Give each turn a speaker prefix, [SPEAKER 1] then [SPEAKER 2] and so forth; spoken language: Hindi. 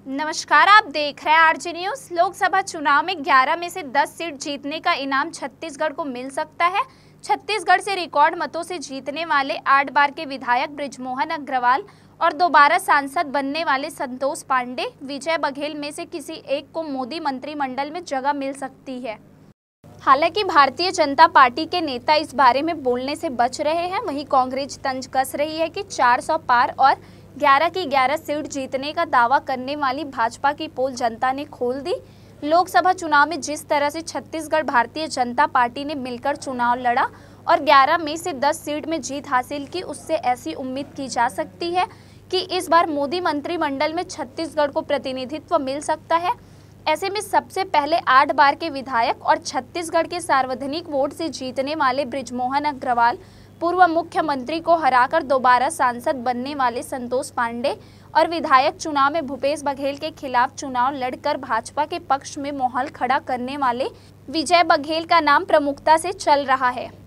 [SPEAKER 1] नमस्कार, आप देख रहे हैं आरजे न्यूज। लोकसभा चुनाव में 11 में से 10 सीट जीतने का इनाम छत्तीसगढ़ को मिल सकता है। छत्तीसगढ़ से रिकॉर्ड मतों से जीतने वाले 8 बार के विधायक बृजमोहन अग्रवाल और दोबारा सांसद बनने वाले संतोष पांडे, विजय बघेल में से किसी एक को मोदी मंत्रिमंडल में जगह मिल सकती है। हालांकि भारतीय जनता पार्टी के नेता इस बारे में बोलने से बच रहे हैं। वहीं कांग्रेस तंज कस रही है कि 400 पार और 11 की 11 सीट जीतने का दावा करने वाली भाजपा की पोल जनता ने खोल दी। लोकसभा चुनाव में जिस तरह से छत्तीसगढ़ भारतीय जनता पार्टी ने मिलकर चुनाव लड़ा और 11 में से 10 सीट में जीत हासिल की, उससे ऐसी उम्मीद की जा सकती है कि इस बार मोदी मंत्रिमंडल में छत्तीसगढ़ को प्रतिनिधित्व मिल सकता है। ऐसे में सबसे पहले 8 बार के विधायक और छत्तीसगढ़ के सार्वजनिक वोट से जीतने वाले बृजमोहन अग्रवाल, पूर्व मुख्यमंत्री को हराकर दोबारा सांसद बनने वाले संतोष पांडे और विधायक चुनाव में भूपेश बघेल के खिलाफ चुनाव लड़कर भाजपा के पक्ष में माहौल खड़ा करने वाले विजय बघेल का नाम प्रमुखता से चल रहा है।